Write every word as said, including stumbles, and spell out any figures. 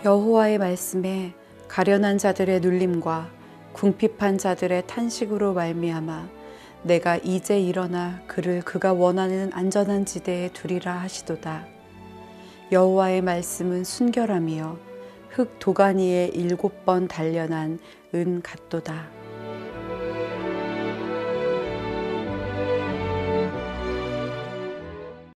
여호와의 말씀에 가련한 자들의 눌림과 궁핍한 자들의 탄식으로 말미암아 내가 이제 일어나 그를 그가 원하는 안전한 지대에 두리라 하시도다. 여호와의 말씀은 순결함이요 흙 도가니에 일곱 번 단련한 은 같도다.